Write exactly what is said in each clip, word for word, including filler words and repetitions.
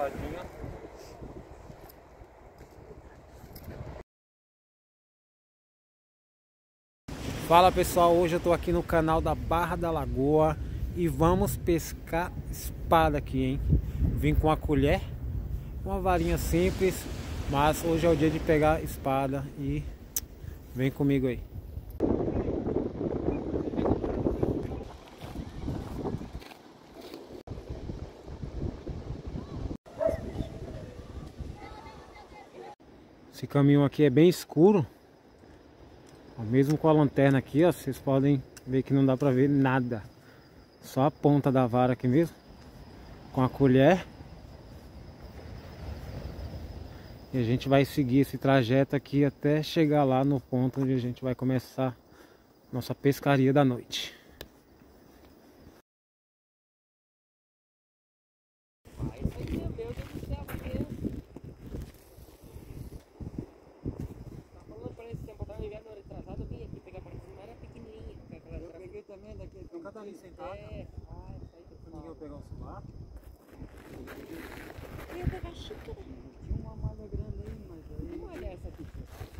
espadinha. Fala pessoal, hoje eu tô aqui no canal da Barra da Lagoa e vamos pescar espada aqui, hein? Vim com a colher, uma varinha simples, mas hoje é o dia de pegar espada e vem comigo aí. Esse caminho aqui é bem escuro. Mesmo com a lanterna aqui, ó, vocês podem ver que não dá pra ver nada. Só a ponta da vara aqui mesmo. Com a colher. E a gente vai seguir esse trajeto aqui até chegar lá no ponto onde a gente vai começar nossa pescaria da noite. Também daquele que cada vez sentado. É. Ah, isso aí. Ninguém vai pegar um subaco. Eu ia pegar a xícara. Tinha uma malha grande aí, mas aí. Não olha essa aqui.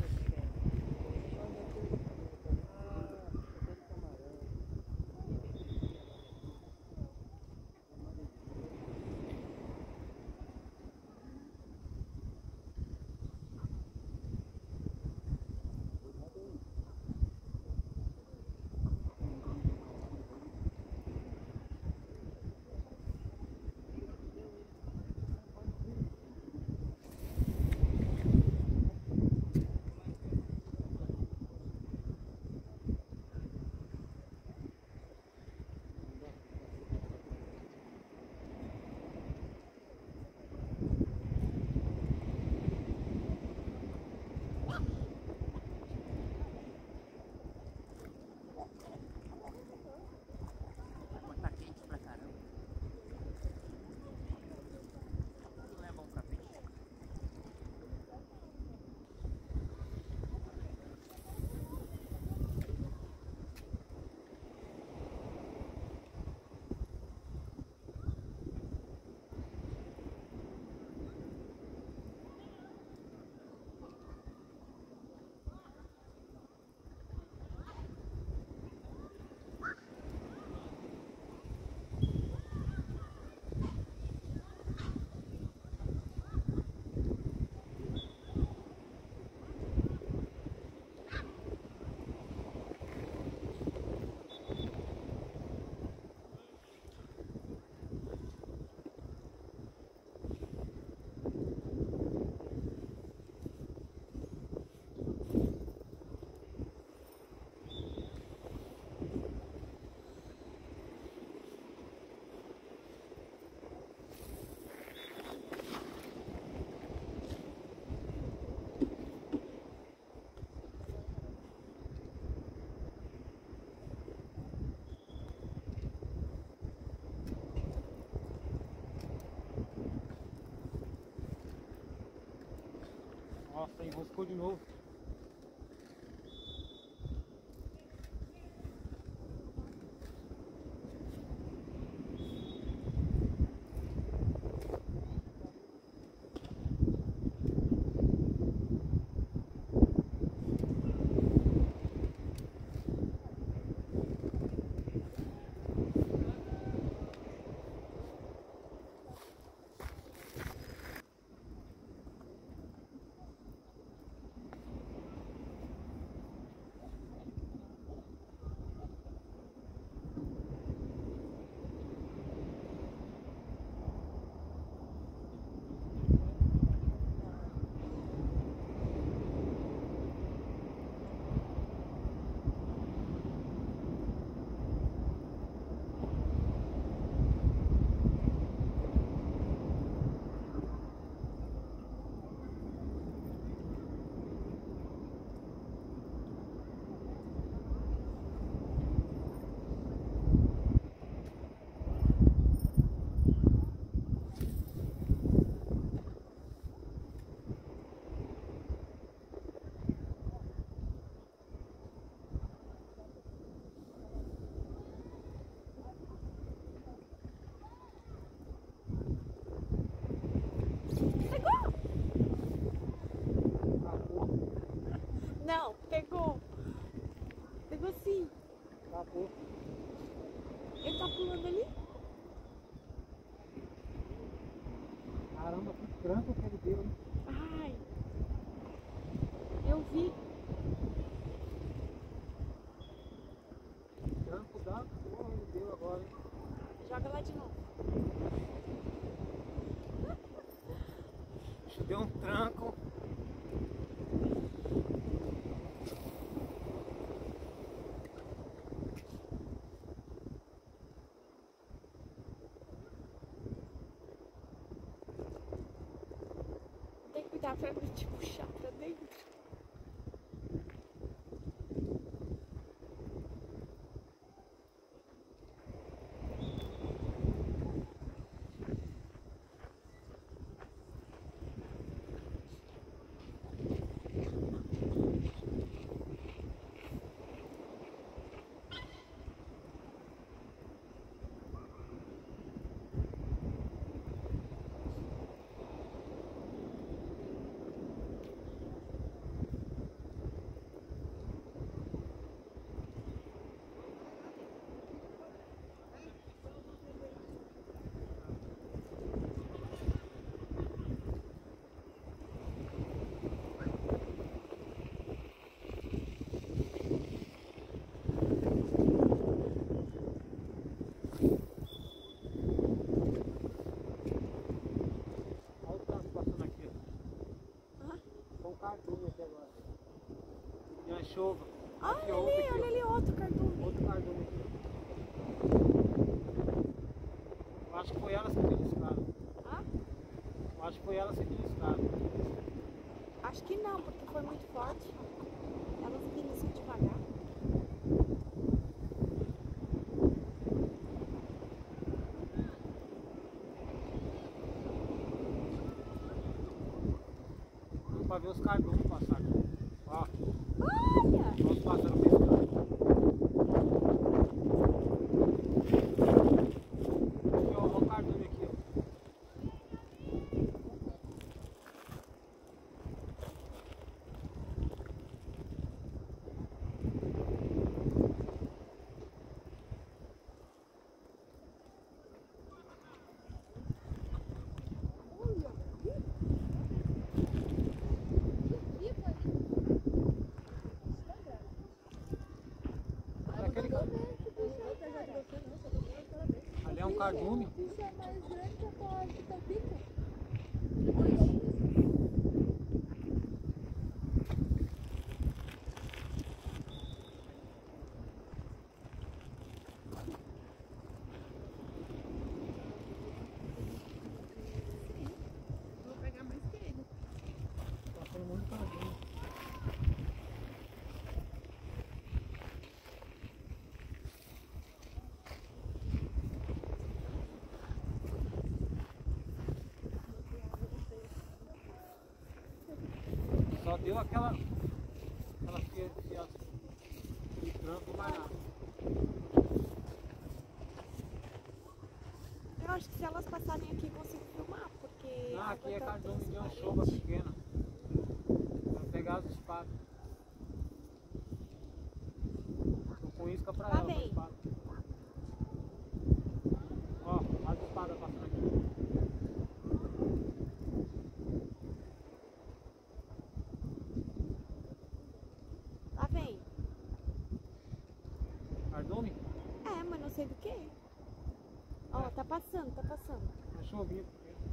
Nossa, enroscou de novo. Pegou? Não, pegou. Pegou sim. Acabou. Ele tá pulando ali? Caramba, que tranco que ele deu, hein? Ai. Eu vi. Tranco da porra ele deu agora, hein? Joga lá de novo. Bicho, deu um tranco. Tem que cuidar pra não te puxar pra dentro. Olha o tranco passando aqui, ó. Hã? Tem um cardume aqui agora. E uma chuva. Olha Aqui, ali, outro aqui, olha ó. ali outro cardume. Outro cardume aqui. Eu acho que foi elas que beliscaram. Hã? Eu acho que foi elas que beliscaram. Acho que não, porque foi muito forte. Elas beliscam devagar. Vamos pra ver os cardumes passar aqui. Ó, Olha! nós passando pescando. Aqui, ó, olha o cardume aqui, ó. Olha aquele cardume. Ali é um cardume. Isso é mais grande que a tua que teu pico. Vou pegar mais que ele. Passando muito cardume. Só deu aquela aquela fia de tranco, mais nada. Eu acho que se elas passarem aqui, consigo filmar, porque. Ah, a aqui é água tá cardume de transparente. anchova pequena. Vai pegar as espadas. Tô com isca pra Tá ela, bem. com espada. Ó, as espadas passando aqui. Lá vem. Cardume? É, mas não sei do que. Ó, tá passando, tá passando. Anchovinha.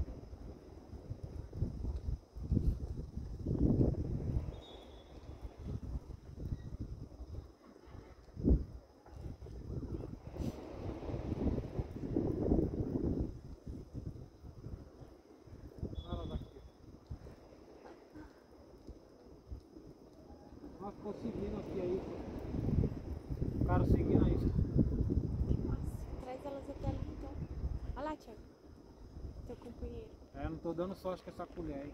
Olha daqui. Ó, ficou seguindo aqui a isca. O cara seguindo a isca. Que massa. Traz elas até ali então. Olha lá, Thiago. Teu companheiro. É, não tô dando sorte com essa colher aí.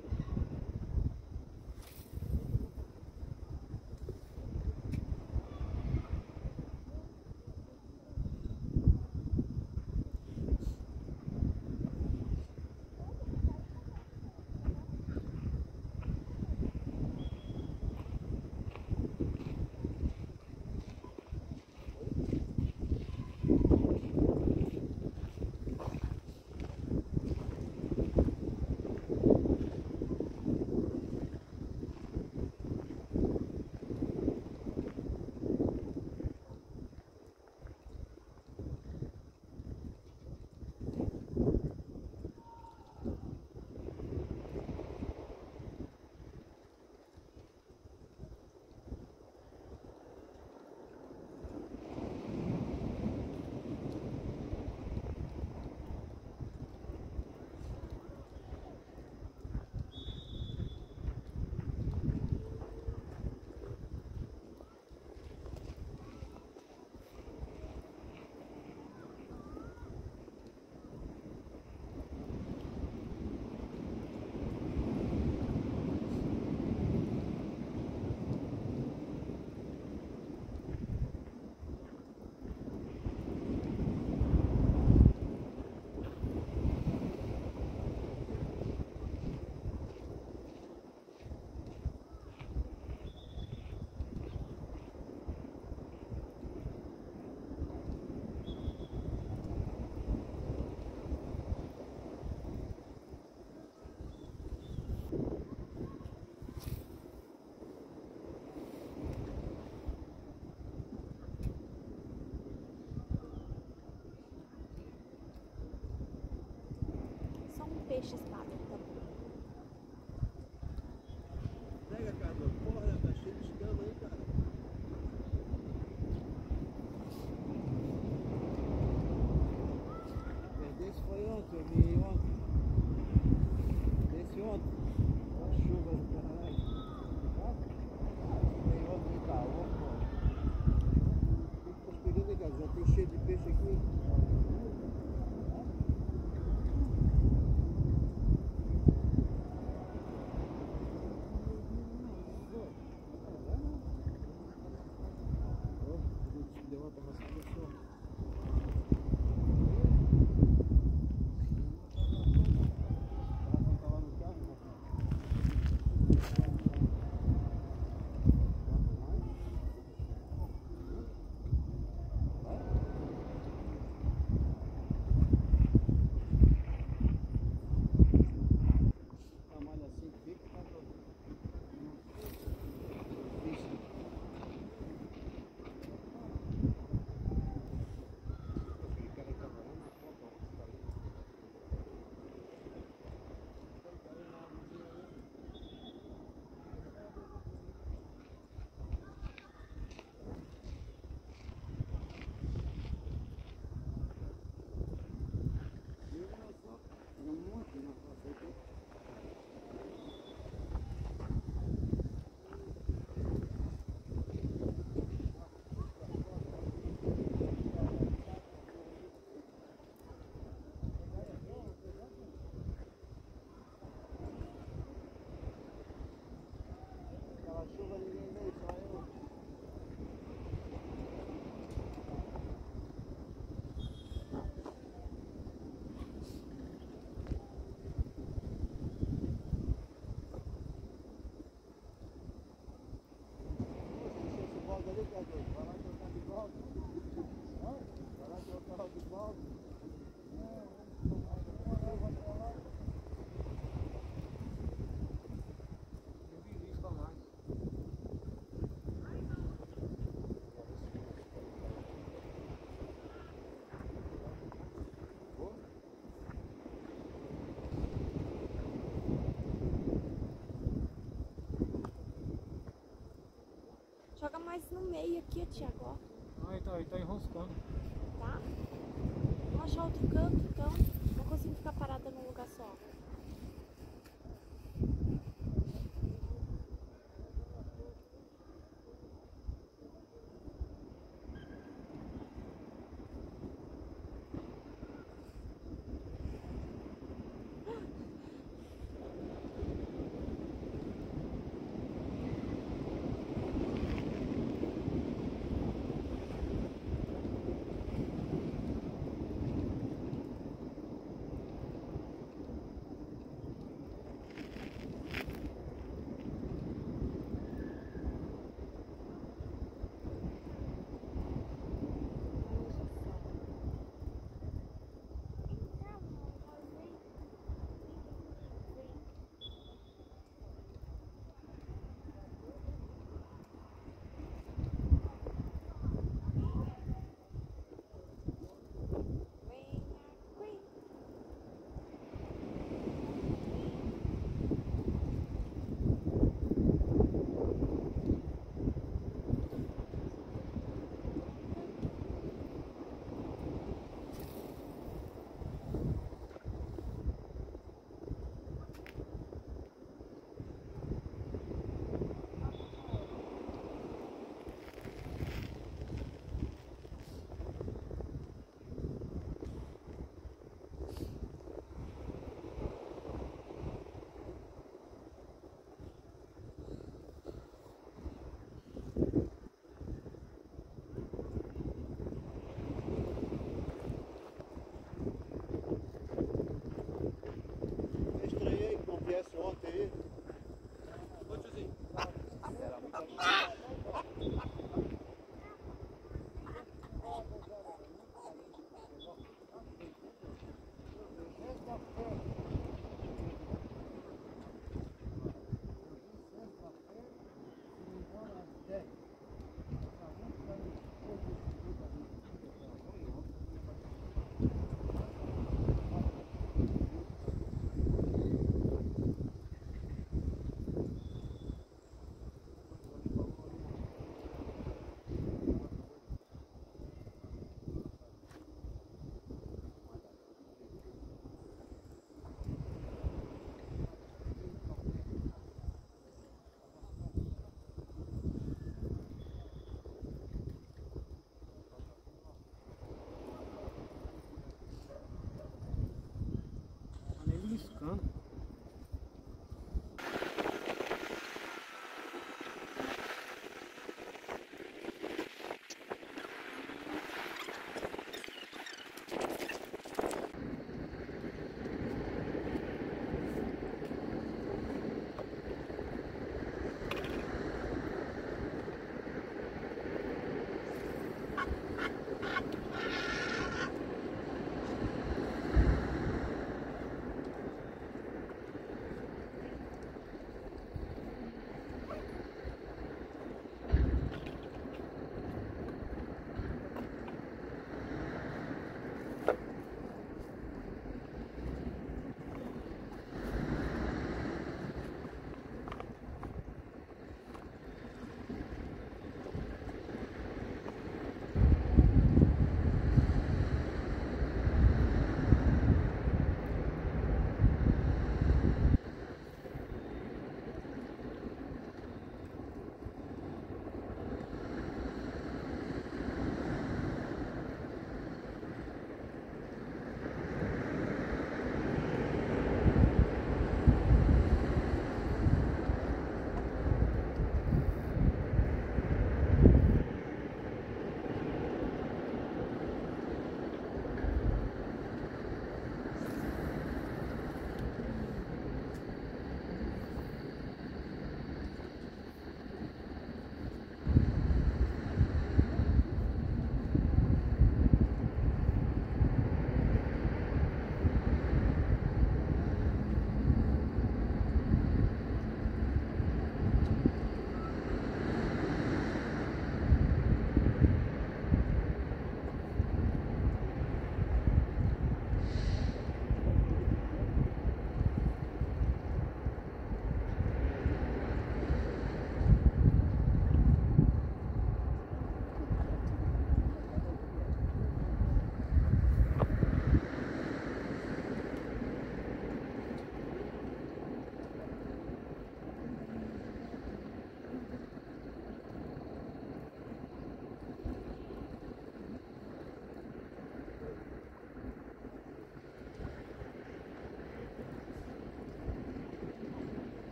Joga mais no meio aqui, ó, Thiago, ó. Ah, ele tá, ele tá enroscando. Tá? Vamos achar outro canto, então. Não consigo ficar parada num lugar só.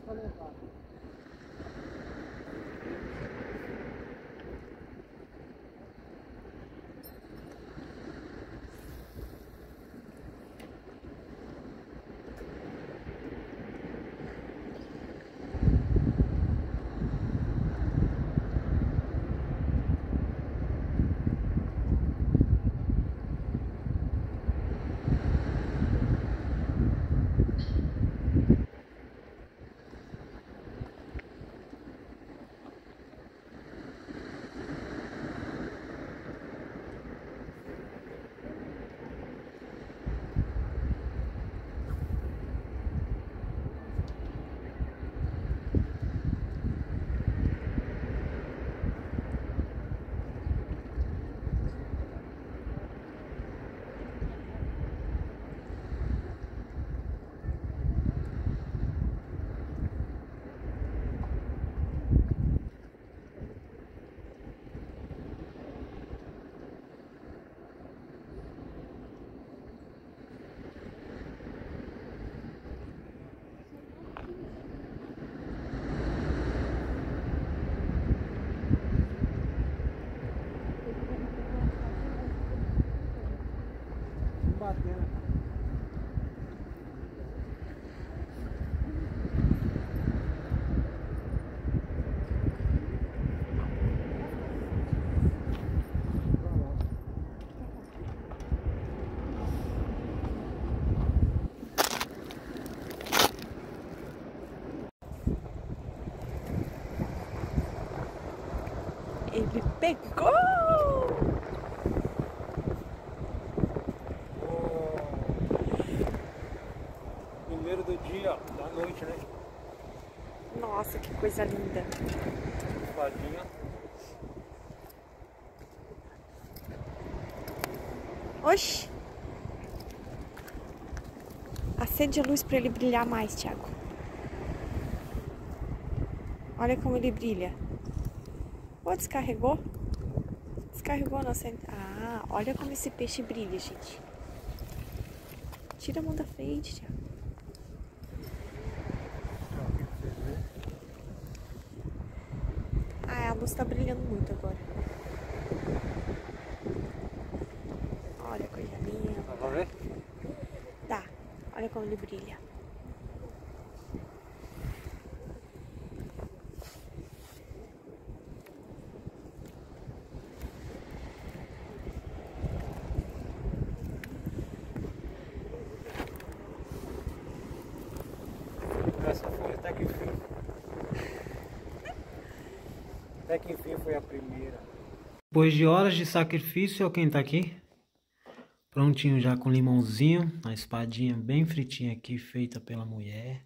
Posso levar. Batendo. Ele pegou! Primeiro do dia, da noite, né? Nossa, que coisa linda! Espadinha. Oxi! Acende a luz para ele brilhar mais, Thiago. Olha como ele brilha. Pô, descarregou? Descarregou não acende. Ah, olha como esse peixe brilha, gente. Tira a mão da frente, Thiago. Ah, a luz tá brilhando muito agora. Olha a coisa linda. Dá pra ver? Tá, olha como ele brilha. Essa foi até que enfim. Até que enfim foi a primeira. Depois de horas de sacrifício, olha quem tá aqui. Prontinho já com limãozinho, a espadinha bem fritinha aqui, feita pela mulher.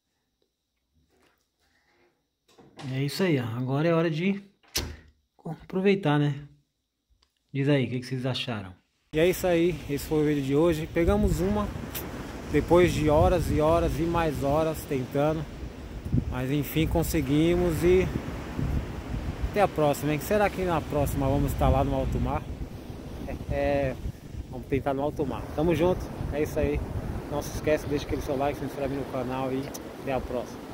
É isso aí, ó. Agora é hora de aproveitar, né? Diz aí, o que, que vocês acharam? E é isso aí, esse foi o vídeo de hoje. Pegamos uma, depois de horas e horas e mais horas tentando. Mas enfim, conseguimos e... até a próxima, hein? Será que na próxima vamos estar lá no alto mar? É... é... Vamos tentar no alto mar. Tamo junto, é isso aí. Não se esquece, deixa aquele seu like, se inscreve no canal e até a próxima.